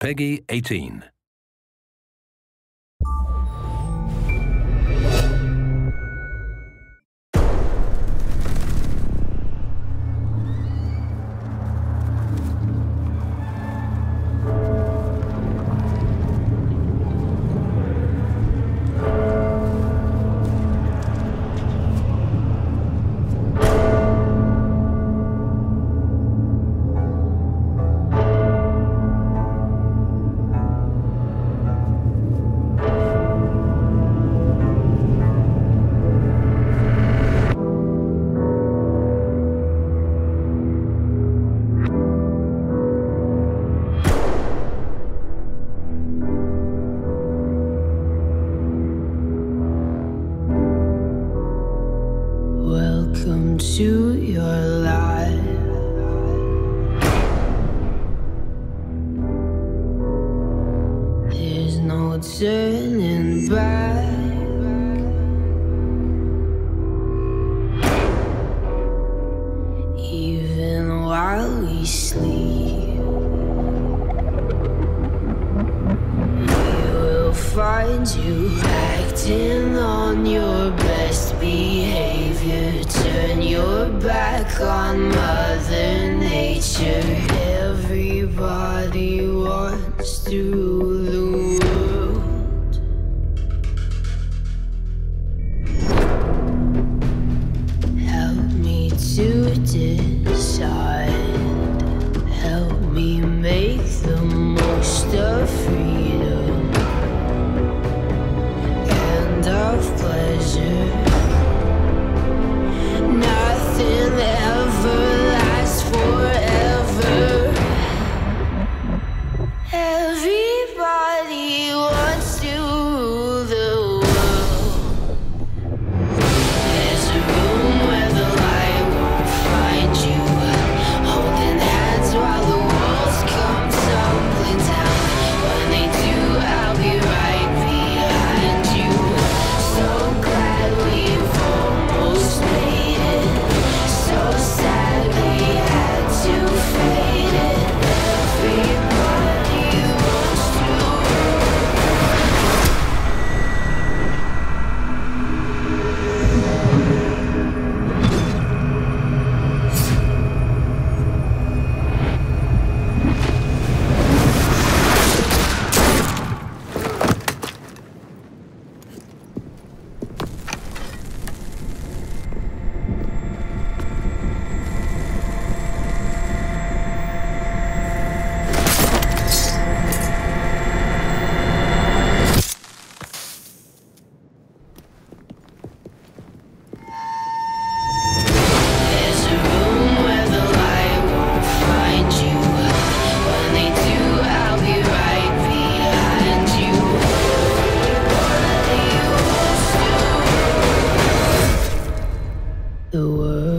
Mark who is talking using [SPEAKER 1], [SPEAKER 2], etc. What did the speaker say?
[SPEAKER 1] Peggy 18.
[SPEAKER 2] Welcome to your life. There's no turning back. Even while we sleep, we will find you acting on your best behavior. Turn your back on Mother Nature. Everybody wants to rule the world. Help me to decide. Help me make the most of freedom and of pleasure. Nothing ever lasts forever. Everybody wants to rule the world. There's a room where the light won't find you, holding hands while the walls come tumbling down. When they do, I'll be right behind you. So glad we've almost made it. So sad we had to fade it. Everybody wants to. There's a room where the light won't find you. When they do, I'll be right behind you. Everybody wants to. The world